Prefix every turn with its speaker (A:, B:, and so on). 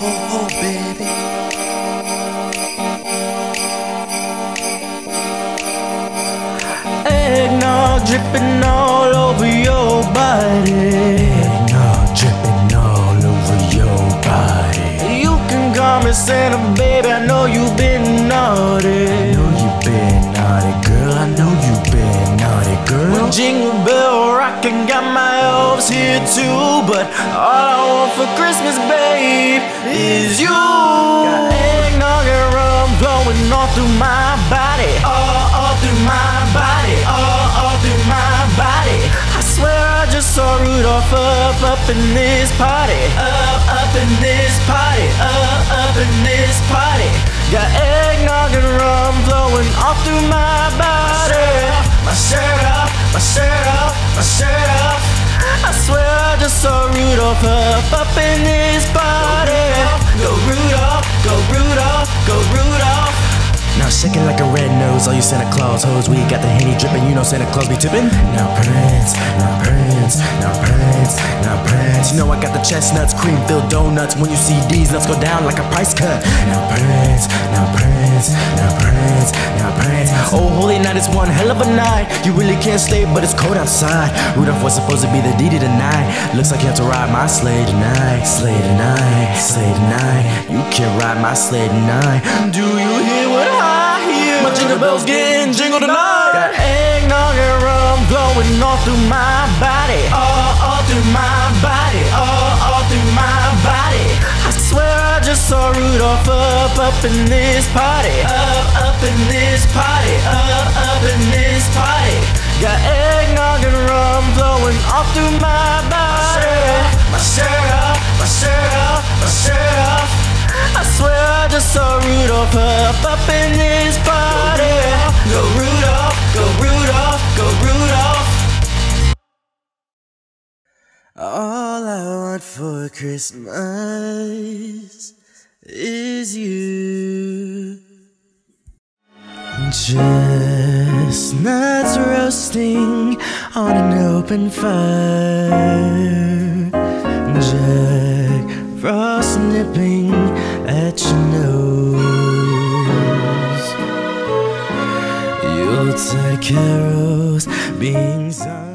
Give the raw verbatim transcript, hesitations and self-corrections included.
A: oh, baby.
B: Eggnog dripping all over your body.
A: Eggnog dripping all over your body.
B: You can call me Santa, baby, I know you've been naughty.
A: I know you been naughty, girl, I know you been naughty, girl.
B: When Jingle Bell rockin' got my elves here too, but all I want for Christmas, babe, is you. Got eggnog and rum flowing all through my body, all, all through my body, all, all through my body. I swear I just saw Rudolph up, up in this party, up, up in this party, up, up in this party. Got eggnog and rum flowing all through my body. My shirt off, my shirt off, my shirt off. I swear I just saw Rudolph up, up in this party. Go Rudolph, go Rudolph, go Rudolph.
A: Now shake it like a red nose, all you Santa Claus hoes. We got the Henny dripping, you know Santa Claus be tipping. Now Prince, now Prince, now Prince, now Prince. You know I got the chestnuts, cream-filled donuts. When you see these nuts go down like a price cut. Now Prince, now Prince, now Prince, now Prince. Oh, holy night, it's one hell of a night. You really can't stay, but it's cold outside. Rudolph was supposed to be the D D tonight. Looks like you have to ride my sleigh tonight. Sleigh tonight, sleigh tonight. You can't ride my sleigh tonight.
B: Do you hear what I hear? My jingle bells getting jingle tonight. Got eggnog and rum flowing all through my body, all, all through my body, all, all through my body. I swear I just saw Rudolph up, up in this party, up, up in this party, up, up in this party. Got eggnog and rum flowing all through my body. My shirt off, my shirt off, my shirt off. I swear I just saw Rudolph up, up in this party. Go Rudolph, go Rudolph, go Rudolph.
A: All I want for Christmas is you. Chestnuts roasting on an open fire. Jack Frost nipping at your nose. Yuletide carols being sung.